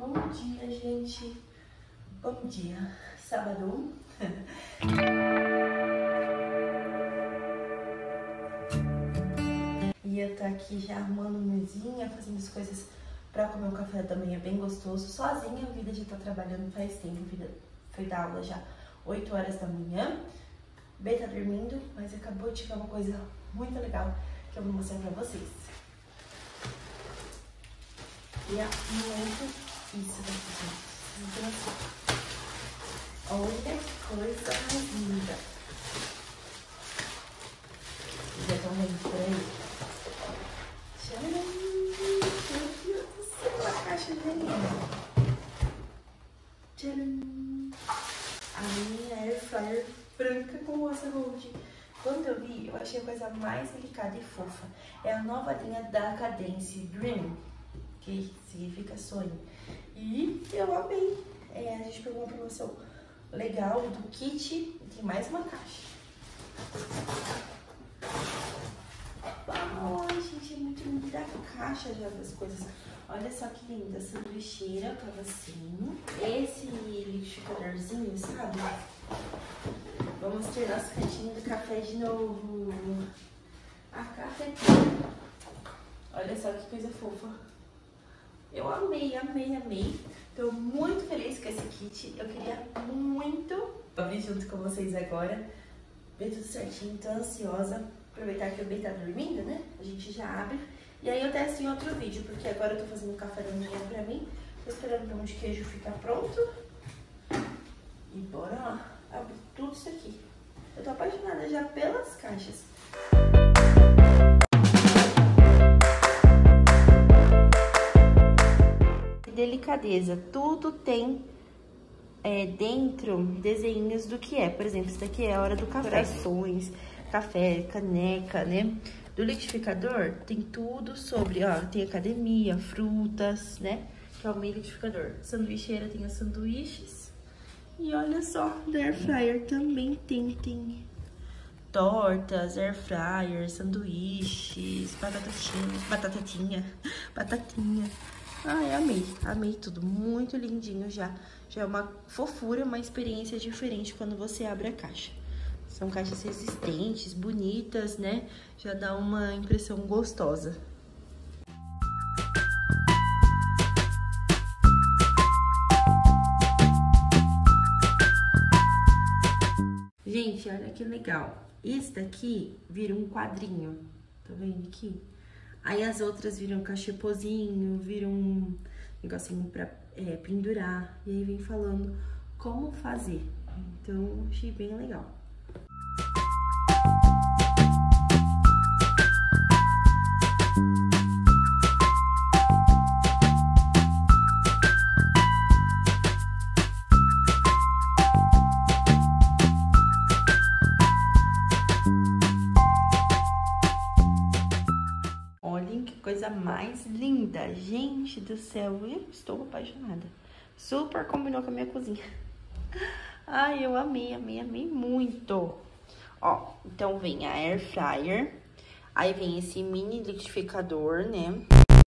Bom dia, gente. Bom dia. Sábado. E eu tô aqui já arrumando mesinha, fazendo as coisas pra comer um café da manhã bem gostoso. Sozinha, a Vida já tá trabalhando faz tempo. A Vida foi dar aula já 8 horas da manhã. B tá dormindo, mas acabou de chegar uma coisa muito legal que eu vou mostrar pra vocês. E é muito isso daqui, gente. Olha que coisa mais linda. Já estão vendo por aí? Tcharam! Meu Deus do céu, a caixa de veneno. Tcharam! A minha air fryer branca com rosa gold. Quando eu vi, eu achei a coisa mais delicada e fofa. É a nova linha da Cadence Dream, que significa sonho. E eu amei. A gente pegou uma promoção legal do kit e tem mais uma caixa. Ai, gente, é muito linda a caixa já das coisas. Olha só que linda, sanduicheira, tava assim. Esse liquidificadorzinho, sabe? Vamos ter nosso cantinho do café de novo. A cafeteira. Olha só que coisa fofa. Eu amei, amei, amei. Tô muito feliz com esse kit. Eu queria muito abrir junto com vocês agora. Ver tudo certinho, tô ansiosa. Aproveitar que o B tá dormindo, né? A gente já abre. E aí eu testo em outro vídeo, porque agora eu tô fazendo um café da manhã pra mim. Tô esperando o pão de queijo ficar pronto. E bora lá, abrir tudo isso aqui. Eu tô apaixonada já pelas caixas. Delicadeza, tudo tem dentro desenhos do que é. Por exemplo, isso daqui é a hora do café. Corações, café, caneca, né? Do liquidificador tem tudo sobre, ó, tem academia, frutas, né? Que é o meu liquidificador. Sanduicheira tem os sanduíches. E olha só, da air fryer também tem tortas, air fryer, sanduíches, batatinha. Ai, amei tudo, muito lindinho já. Já é uma fofura, uma experiência diferente quando você abre a caixa. São caixas resistentes, bonitas, né? Já dá uma impressão gostosa. Gente, olha que legal. Esse daqui vira um quadrinho, tá vendo aqui? Aí as outras viram cachepozinho, viram um negocinho pra pendurar. E aí vem falando como fazer. Então, achei bem legal. Olhem que coisa mais linda, gente do céu, eu estou apaixonada. Super combinou com a minha cozinha. Ai, eu amei muito. Ó, então vem a air fryer, aí vem esse mini liquidificador, né?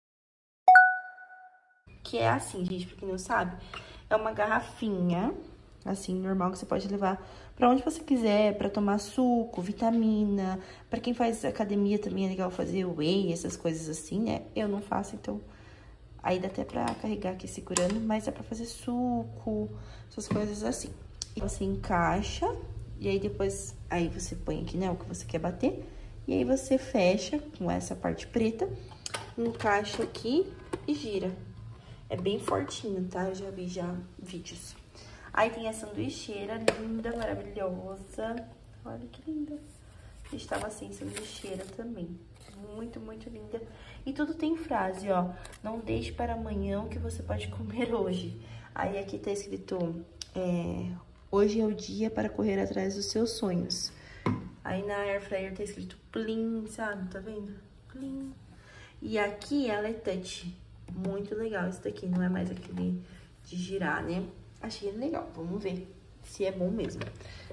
Que é assim, gente, pra quem não sabe, é uma garrafinha, assim, normal, que você pode levar pra onde você quiser, pra tomar suco, vitamina. Pra quem faz academia também é legal fazer whey, essas coisas assim, né? Eu não faço, então aí dá até pra carregar aqui segurando, mas é pra fazer suco, essas coisas assim. E você encaixa, e aí depois, aí você põe aqui, né, o que você quer bater, e aí você fecha com essa parte preta, encaixa aqui e gira. É bem fortinho, tá? Eu já vi vídeos. Aí tem a sanduicheira linda, maravilhosa. Olha que linda. Estava sem sanduicheira também. Muito, muito linda. E tudo tem frase, ó. Não deixe para amanhã o que você pode comer hoje. Aí aqui tá escrito, hoje é o dia para correr atrás dos seus sonhos. Aí na air fryer tá escrito plim, sabe? Tá vendo? Plim. E aqui ela é touch. Muito legal isso daqui, não é mais aquele de girar, né? Achei legal, vamos ver se é bom mesmo.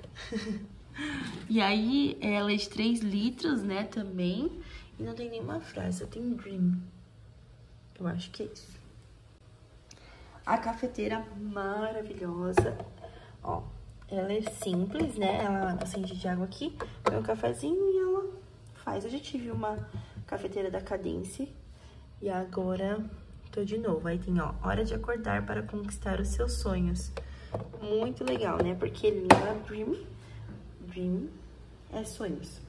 E aí, ela é de 3 litros, né, também. E não tem nenhuma frase, só tem Dream. Eu acho que é isso. a cafeteira maravilhosa. Ó, ela é simples, né? Ela acende de água aqui, põe um cafezinho e ela faz. Eu já tive uma cafeteira da Cadence e agora tô de novo. Aí tem, ó, hora de acordar para conquistar os seus sonhos. Muito legal, né? Porque linda, Dream é sonhos.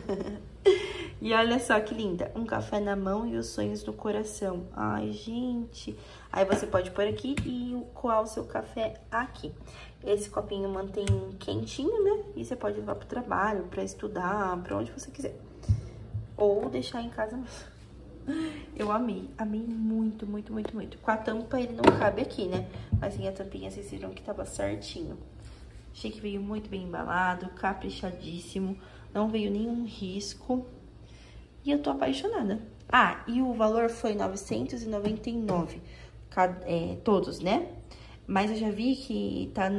E olha só que linda, um café na mão e os sonhos no coração. Ai, gente. Aí você pode pôr aqui e coar o seu café aqui. Esse copinho mantém quentinho, né? E você pode levar pro trabalho, pra estudar, pra onde você quiser. Ou deixar em casa mesmo. Eu amei muito, muito, muito, muito. Com a tampa ele não cabe aqui, né? Mas sem a tampinha vocês viram que tava certinho. Achei que veio muito bem embalado, caprichadíssimo. Não veio nenhum risco. E eu tô apaixonada. Ah, e o valor foi R$ 999. Todos, né? Mas eu já vi que tá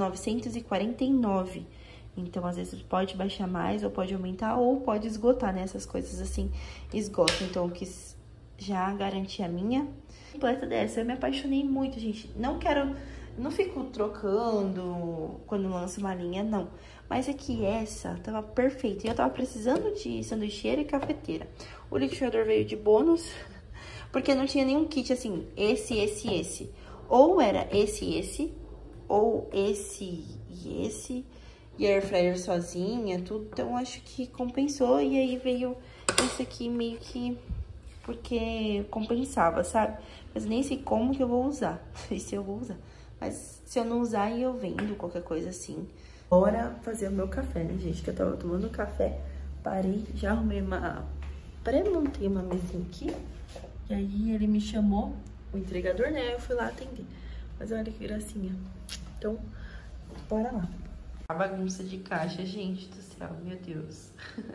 949. Então, às vezes, pode baixar mais, ou pode aumentar, ou pode esgotar, né? Essas coisas assim, esgotam. Então, eu quis já garantir a minha completa dessa. Eu me apaixonei muito, gente. Não fico trocando quando lanço uma linha, não. Mas é que essa tava perfeita. E eu tava precisando de sanduicheira e cafeteira. O liquidificador veio de bônus, porque não tinha nenhum kit assim, esse. Ou era esse, ou esse e esse. E a air fryer sozinha, tudo. Então, acho que compensou. E aí veio esse aqui meio que porque compensava, sabe? Mas nem sei como que eu vou usar. E se eu vou usar. Mas se eu não usar, eu vendo qualquer coisa assim. Bora fazer o meu café, né, gente? Que eu tava tomando café. Parei, já arrumei pré-montei uma mesinha aqui. E aí ele me chamou, o entregador, né? Eu fui lá atender. Mas olha que gracinha. Então, bora lá. A bagunça de caixa, gente do céu, meu Deus.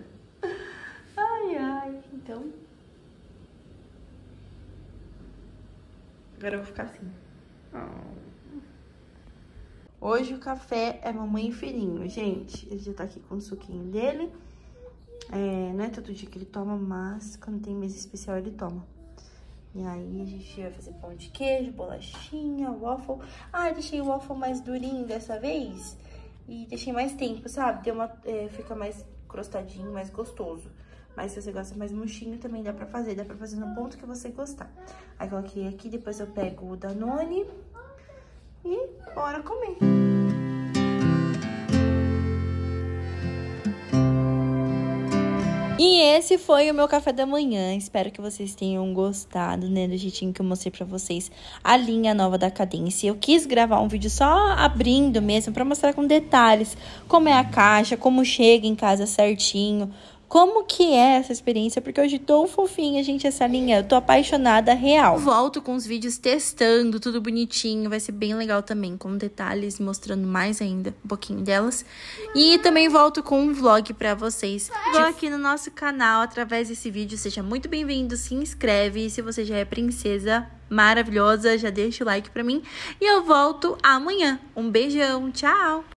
Ai. Então, agora eu vou ficar assim. Hoje o café é mamãe e filhinho, gente. Ele já tá aqui com o suquinho dele. Não é todo dia que ele toma, mas quando tem mesa especial ele toma. E aí a gente vai fazer pão de queijo, bolachinha, waffle. Ah, eu deixei o waffle mais durinho dessa vez. E deixei mais tempo, sabe? Fica mais crostadinho, mais gostoso. Mas se você gosta mais murchinho, também dá pra fazer. Dá pra fazer no ponto que você gostar. Aí coloquei aqui, depois eu pego o Danone e bora comer. E esse foi o meu café da manhã. Espero que vocês tenham gostado, né, do jeitinho que eu mostrei pra vocês a linha nova da Cadence. Eu quis gravar um vídeo só abrindo mesmo, pra mostrar com detalhes como é a caixa, como chega em casa certinho, como que é essa experiência, porque hoje tô fofinha, gente, essa linha. Eu tô apaixonada real. Volto com os vídeos testando, tudo bonitinho. Vai ser bem legal também, com detalhes, mostrando mais ainda um pouquinho delas. E também volto com um vlog pra vocês. Chegou aqui no nosso canal através desse vídeo. Seja muito bem-vindo, se inscreve. E se você já é princesa maravilhosa, já deixa o like pra mim. E eu volto amanhã. Um beijão, tchau!